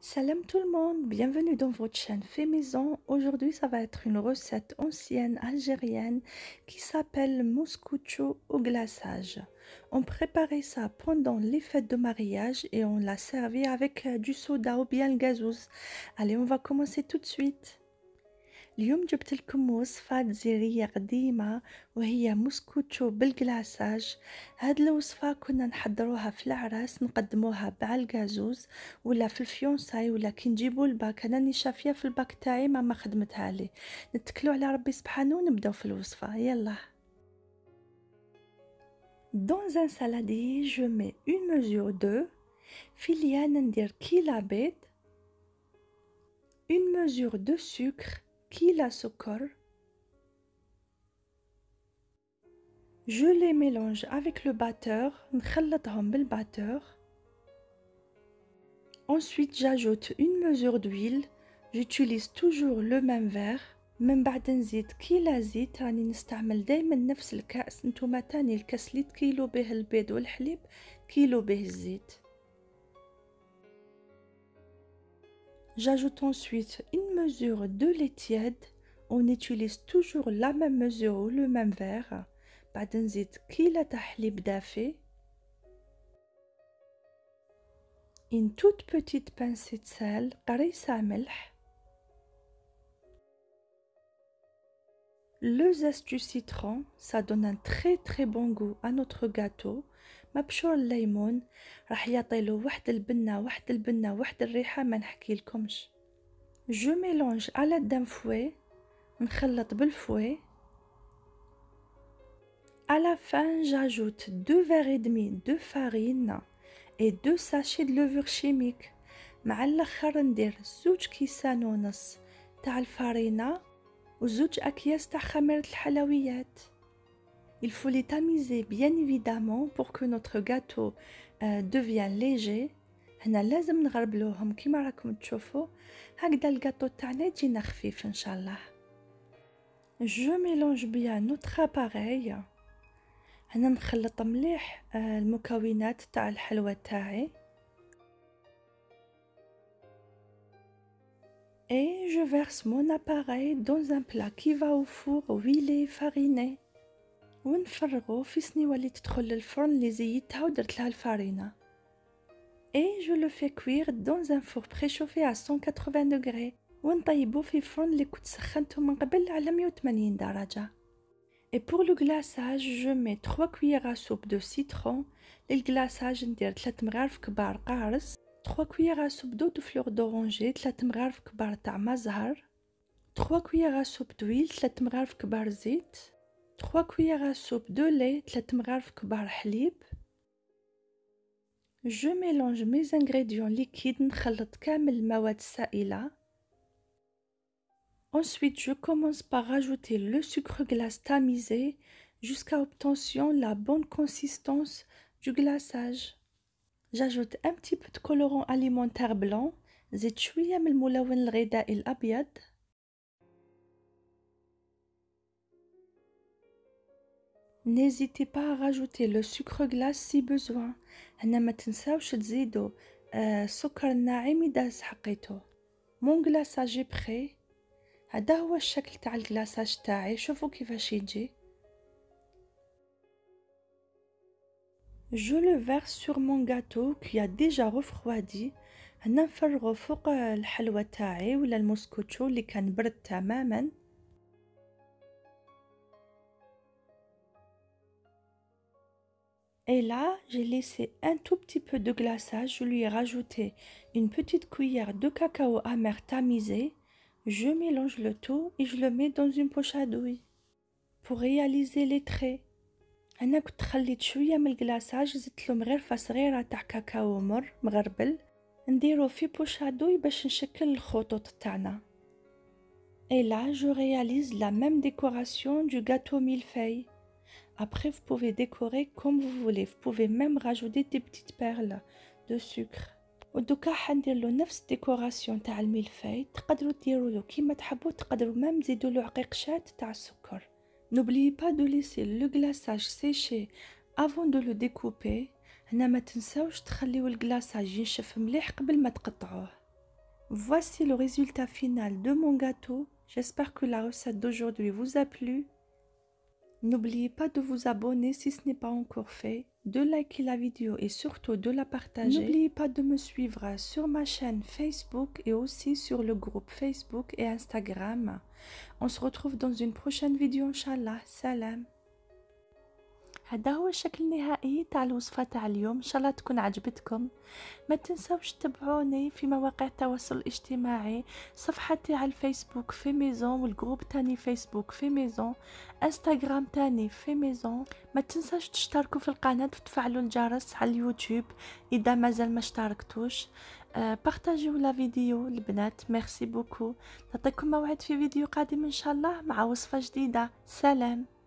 Salam tout le monde, bienvenue dans votre chaîne Fait Maison. Aujourd'hui, ça va être une recette ancienne algérienne qui s'appelle mouscoucho au glaçage. On préparait ça pendant les fêtes de mariage et on l'a servi avec du soda ou bien le gazouz. Allez, on va commencer tout de suite. اليوم جبت لكم وصفة جزيرية قديمة وهي موسكوتشو بالجلاصاج. هاد الوصفة كنا نحضروها في العراس نقدموها مع الجازوز ولا في الفيونساي ولا كي نجيبو الباك. انا راني شافيه في الباك تاعي ما خدمتها لي. نتكلوا على ربي سبحانه ونبداو في الوصفة يلا. Dans un saladier, je mets une mesure d'œuf. في اليان ندير كيلة بيض. Une mesure de sucre. كيلة سكر. Je les mélange avec le batteur, نخلطهم بالbatteur. Ensuite, j'ajoute une mesure d'huile. J'utilise toujours le même verre. من بعد نزيد كيلة زيت، راني نستعمل دايما نفس الكأس. نتوما تاني الكاس اللي تكيلو به البيض والحليب كيلو به الزيت. J'ajoute ensuite une mesure de lait tiède. On utilise toujours la même mesure ou le même verre. بعد نزيد كيلة تاع حليب دافي. Une toute petite pincée de sel, قريصة ملح. Le zeste du citron, ça donne un très bon goût à notre gâteau. مبشور الليمون راح يعطيله واحد البنة واحد الريحة ما نحكيلكمش. Je mélange à l'aide d'un fouet. نخلط بالفouet. À la fin, j'ajoute 2 verres et demi de farine et 2 sachets de levure chimique. مع الاخر ندير 2 كيسان ونص تاع الفارينة و 2 اكياس تاع خميرة الحلويات. Il faut les tamiser bien évidemment pour que notre gâteau devienne léger. هنا لازم نغربلوهم كيما راكم تشوفوا. هكذا الجاتو تاعنا يجينا خفيف ان شاء الله. Je mélange bien notre appareil. هنا نخلط مليح المكونات تاع الحلوى تاعي. Et je verse mon appareil dans un plat qui va au four huilé fariné. ونفرغو في صنيوة اللي تدخل للفرن اللي زيتها ودرت لها الفارينة. Et je le fais cuire dans un four préchauffé à 180 degrés. ونطيبو في فرن اللي كنت سخنته من قبل على 180 درجة. Et pour le glaçage, je mets 3 cuillères à soupe de citron. للglaçage ندير 3 مغارف كبار قارص. 3 cuillères à soupe d'eau de fleur d'oranger. 3 مغارف كبار تاع مزهر. 3 cuillères à soupe d'huile. 3 مغارف كبار زيت. 3 cuillères à soupe de lait. 3 مغارف كبار حليب. Je mélange mes ingrédients liquides. نخلط كامل المواد السائلة. Ensuite, je commence par rajouter le sucre glace tamisé jusqu'à obtention la bonne consistance du glaçage. J'ajoute un petit peu de colorant alimentaire blanc. زيد شوية من الملون الغذائي الأبيض. N'hésitez pas à rajouter le sucre glace si besoin. هنا ما تنساوش تزيدوا سكر ناعم إذا حقيتو. Mon glaçage est prêt. هذا هو الشكل تاع الجلاصاج تاعي. شوفوا كيفاش يجي. Je le verse sur mon gâteau qui a déjà refroidi. هنا نفرغو فوق الحلوى تاعي ولا الموسكوتشو اللي كان برد تماما. Et là, j'ai laissé un tout petit peu de glaçage. Je lui ai rajouté une petite cuillère de cacao amer tamisé. Je mélange le tout et je le mets dans une poche à douille pour réaliser les traits. أنا كنت خليت شوية من الجلاصاج زدتلهم غرفة صغيرة تاع كاكاو مر مغربل نديرو في بوش عدوي باش نشكل الخطوط تاعنا. Et là, je réalise la même décoration du gâteau millefeuille. Après, vous pouvez décorer comme vous voulez. Vous pouvez même rajouter des petites perles de sucre. ودوكا حنديرلو نفس الديكوراسيون تاع الميلفاي. تقدروا ديرولو كيما تحبوا. تقدروا même تزيدولو عقيقشات تاع السكر. N'oubliez pas de laisser le glaçage sécher avant de le découper. هنا ما تنساوش تخليو الجلاصاج ينشف مليح قبل ما تقطعوه. Voici le résultat final de mon gâteau. J'espère que la recette d'aujourd'hui vous a plu. N'oubliez pas de vous abonner si ce n'est pas encore fait, de liker la vidéo et surtout de la partager. N'oubliez pas de me suivre sur ma chaîne Facebook et aussi sur le groupe Facebook et Instagram. On se retrouve dans une prochaine vidéo, Inch'Allah. Salam. هذا هو الشكل النهائي تاع الوصفة تاع اليوم. ان شاء الله تكون عجبتكم. ما تنسوش تتابعوني في مواقع التواصل الاجتماعي، صفحة تاع الفيسبوك في ميزون، والجروب تاني فيسبوك في ميزون، انستغرام تاني في ميزون. ما تنسوش تشتركوا في القناة وتفعلوا الجرس على اليوتيوب اذا مازال ما اشتركتوش. بارطاجيو لا فيديو البنات. ميرسي بوكو. نعطيكم موعد في فيديو قادم ان شاء الله مع وصفة جديدة. سلام.